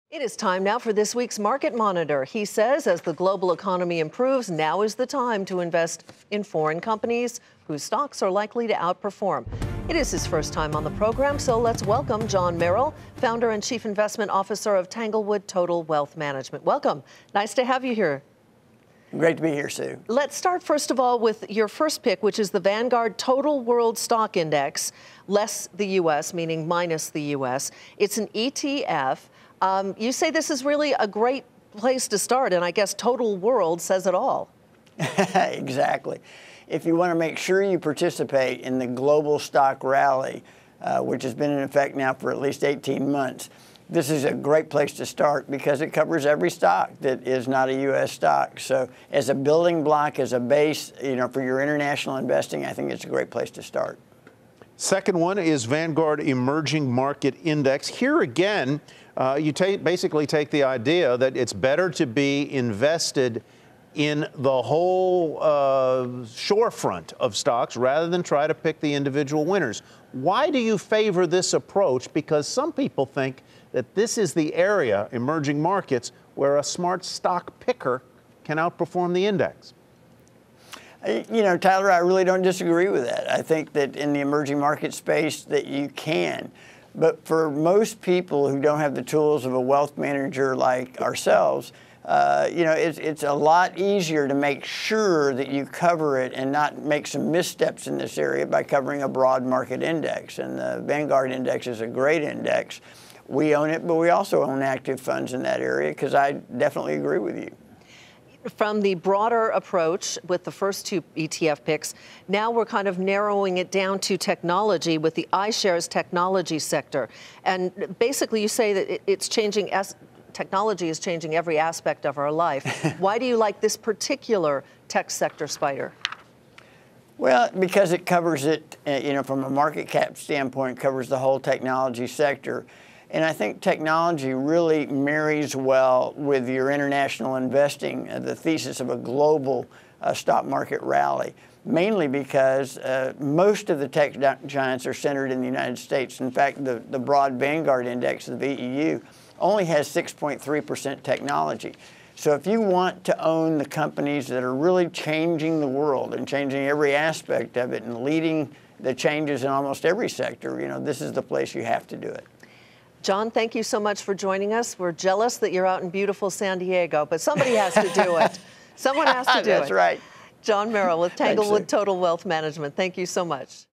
It is time now for this week's Market Monitor. He says as the global economy improves, now is the time to invest in foreign companies whose stocks are likely to outperform. It is his first time on the program, so let's welcome John Merrill, founder and chief investment officer of Tanglewood Total Wealth Management. Welcome. Nice to have you here. Great to be here, Sue. Let's start, first of all, with your first pick, which is the Vanguard Total World Stock Index, less the U.S., meaning minus the U.S. It's an ETF. You say this is really a great place to start, and I guess Total World says it all. Exactly. If you want to make sure you participate in the global stock rally, which has been in effect now for at least 18 months, this is a great place to start because it covers every stock that is not a U.S. stock. So as a building block, as a base, for your international investing, I think it's a great place to start. Second one is Vanguard Emerging Market Index. Here again, you basically take the idea that it's better to be invested in the whole shorefront of stocks rather than try to pick the individual winners. Why do you favor this approach? Because some people think that this is the area, emerging markets, where a smart stock picker can outperform the index. Tyler, I really don't disagree with that. I think that in the emerging market space that you can. But for most people who don't have the tools of a wealth manager like ourselves, it's a lot easier to make sure that you cover it and not make some missteps in this area by covering a broad market index. And the Vanguard index is a great index. We own it, but we also own active funds in that area because I definitely agree with you. From the broader approach with the first two ETF picks, now we're kind of narrowing it down to technology with the iShares technology sector. And basically you say that it's changing, technology is changing every aspect of our life. Why do you like this particular tech sector, Spider? Well, because it covers it, from a market cap standpoint, covers the whole technology sector. And I think technology really marries well with your international investing, the thesis of a global stock market rally, mainly because most of the tech giants are centered in the United States. In fact, the broad Vanguard index, the VEU, only has 6.3% technology. So if you want to own the companies that are really changing the world and changing every aspect of it and leading the changes in almost every sector, this is the place you have to do it. John, thank you so much for joining us. We're jealous that you're out in beautiful San Diego, but somebody has to do it. Someone has to do it. That's right. John Merrill with Tanglewood Total Wealth Management. Thank you so much.